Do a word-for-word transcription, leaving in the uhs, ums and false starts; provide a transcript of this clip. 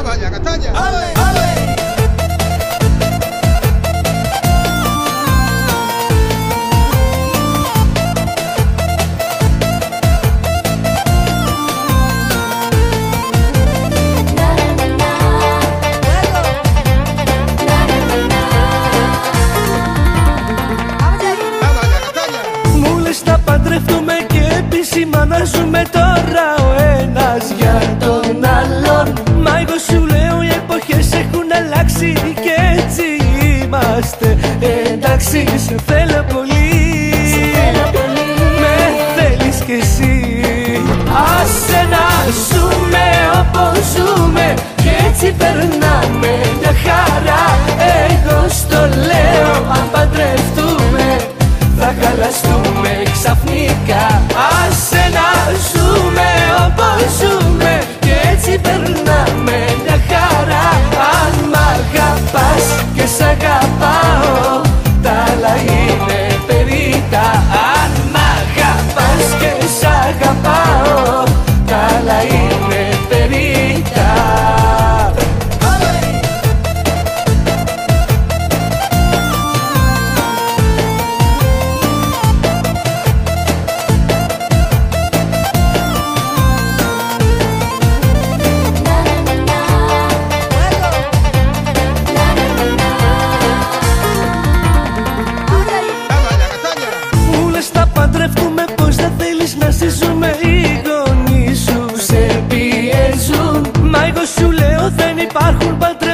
vaya, Castaña. ¡Ale, ale! Θα παντρευτούμε και επισημάνα ζούμε τώρα ο ένας για τον άλλον. Μα εγώ σου λέω οι εποχές έχουν αλλάξει και έτσι είμαστε. Εντάξει, σε θέλω πολύ, με θέλεις κι εσύ. Άσε να ζούμε όπως ζούμε και έτσι περνάμε μια χαρά. Εγώ στο λέω αν παντρευτούμε θα χαλαστούμε ξαφνικά. Άσε να ζούμε όπως ζούμε και έτσι περνάμε μια χαρά. Αν μ' αγαπάς και σ' αγαπάω τα άλλα είναι περίτα. Αν μ' αγαπάς και σ' αγαπάω τα άλλα είναι περίτα. Παντρευτούμε πως δεν θέλεις να ζήσουμε. Οι γονείς σου σε πιέζουν, μα εγώ σου λέω δεν υπάρχουν παντρευτούμε.